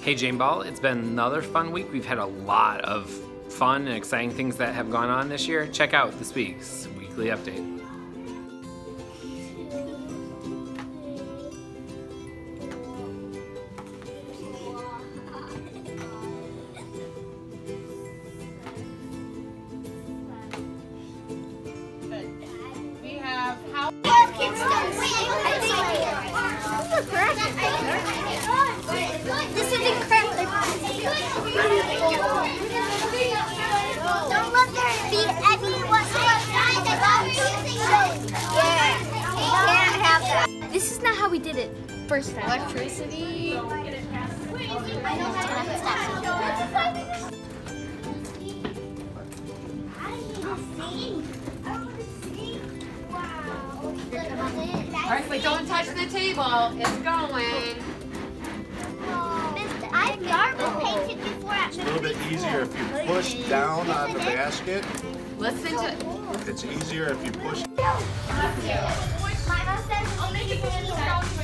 Hey Jane Ball, it's been another fun week. We've had a lot of fun and exciting things that have gone on this year. Check out this week's weekly update. We have how this is incredible. Don't let there be anyone This is not how we did it first time. electricity. All right, but don't touch the table. It's going. I've marble painted before. It's a little bit easier if you push down on the basket. Listen to. It's easier if you push. Mama says, I'll make it